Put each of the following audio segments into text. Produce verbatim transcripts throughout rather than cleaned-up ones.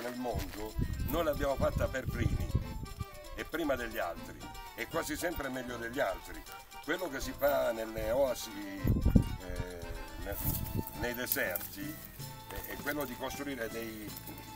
nel mondo noi l'abbiamo fatta per primi e prima degli altri e quasi sempre meglio degli altri. Quello che si fa nelle oasi, eh, ne, nei deserti, è, è quello di costruire dei,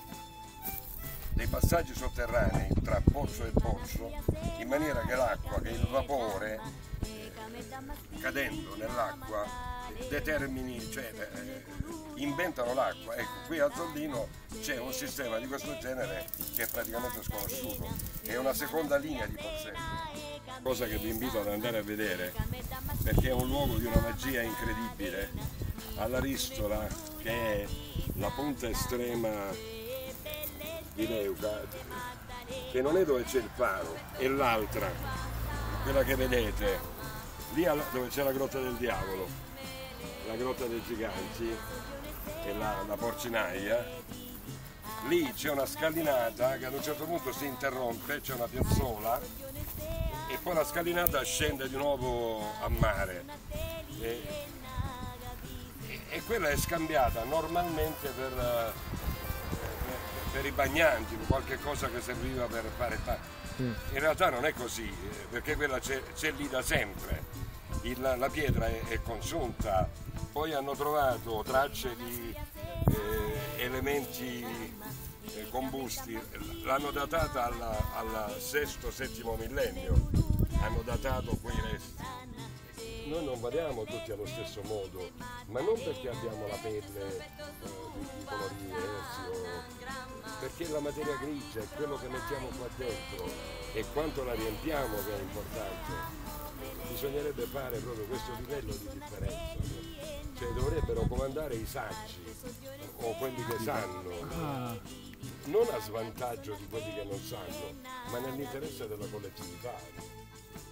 dei passaggi sotterranei tra pozzo e pozzo, in maniera che l'acqua, che il vapore, eh, cadendo nell'acqua, eh, determini, cioè eh, inventano l'acqua. Ecco, qui a Zollino c'è un sistema di questo genere che è praticamente sconosciuto, è una seconda linea di Pozzelle. Cosa che vi invito ad andare a vedere perché è un luogo di una magia incredibile, all'Aristola, che è la punta estrema di Leuca, che non è dove c'è il faro, è l'altra, quella che vedete lì dove c'è la grotta del diavolo, la grotta dei giganti e la, la porcinaia. Lì c'è una scalinata che ad un certo punto si interrompe, c'è una piazzola e poi la scalinata scende di nuovo a mare e, e, e quella è scambiata normalmente per, per, per i bagnanti, per qualche cosa che serviva per fare. In realtà non è così, perché quella c'è, c'è lì da sempre. Il, la pietra è, è consunta, poi hanno trovato tracce di eh, elementi eh, combusti, l'hanno datata al sesto settimo millennio, hanno datato quei resti. Noi non vediamo tutti allo stesso modo, ma non perché abbiamo la pelle eh, di, di colori diversi, o, perché la materia grigia è quello che mettiamo qua dentro e quanto la riempiamo che è importante. Bisognerebbe fare proprio questo livello di differenza, cioè dovrebbero comandare i saggi o quelli che sanno, non a svantaggio di quelli che non sanno, ma nell'interesse della collettività.